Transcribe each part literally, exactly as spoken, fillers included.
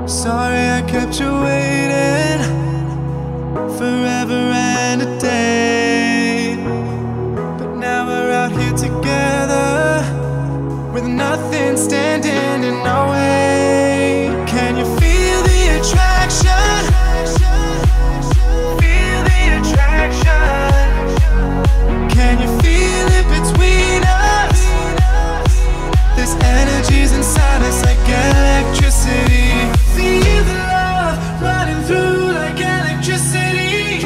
Sorry I kept you waiting forever and a day, but now we're out here together with nothing standing in our way. Can you feel the attraction? Feel the attraction. Can you feel it between us? This energy's inside us like electricity. Feel the love running through like electricity.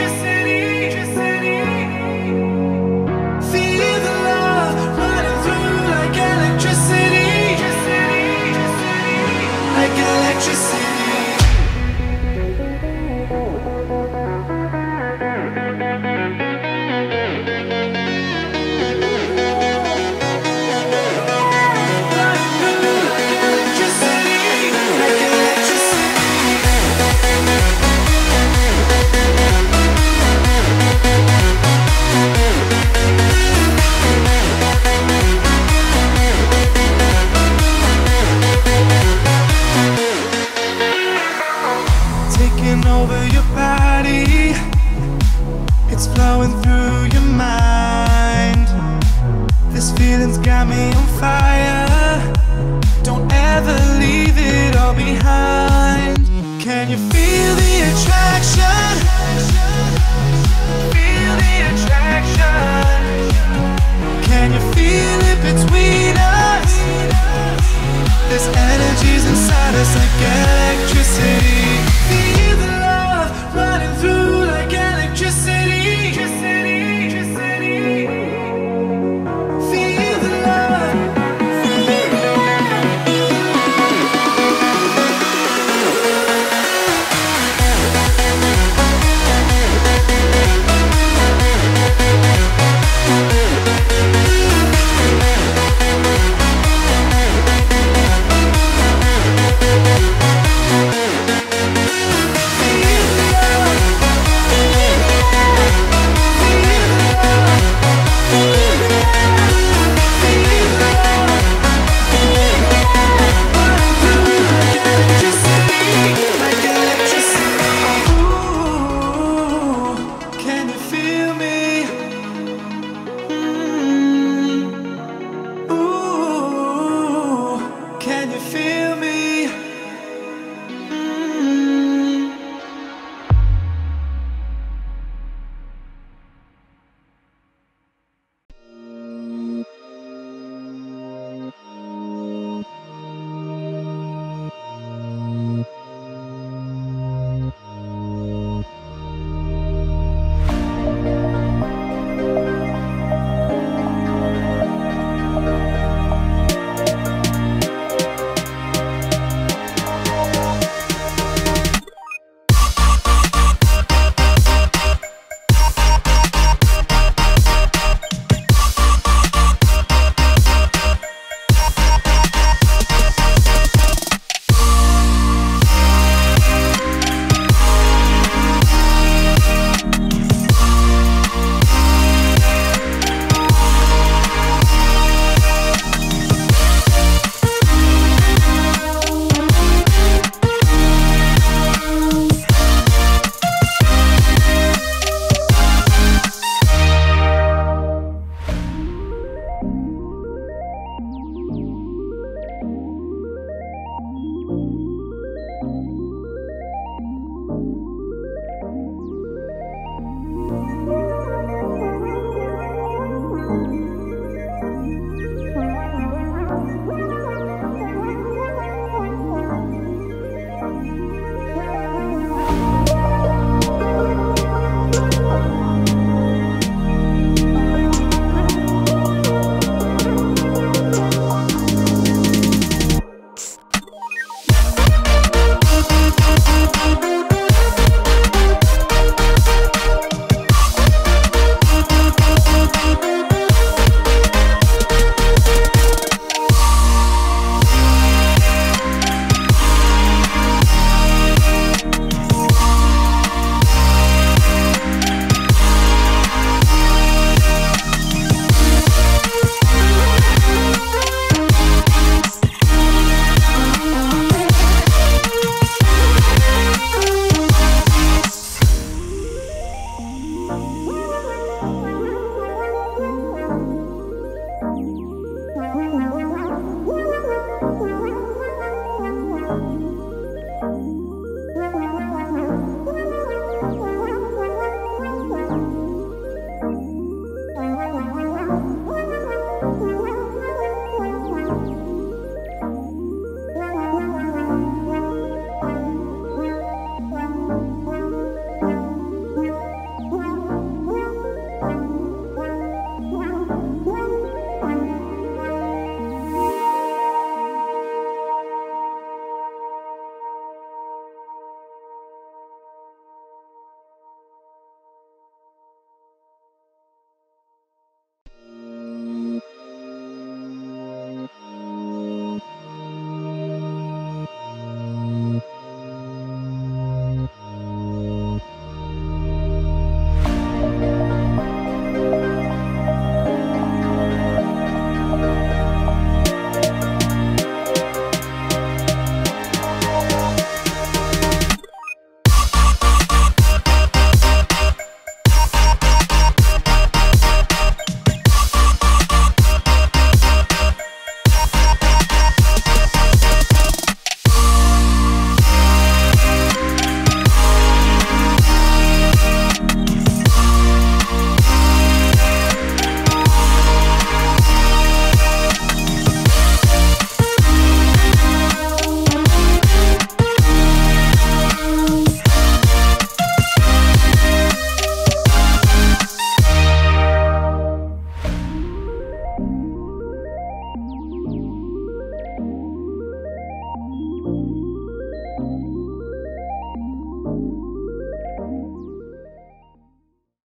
Feel the love running through like electricity. Like electricity. Taking over your body, it's flowing through your mind. This feeling's got me on fire. Don't ever leave it all behind. Can you feel the attraction? Feel the attraction. Can you feel it between us? This energy's inside us like electricity. Feel the love running through like electricity. Feel the love. Can you feel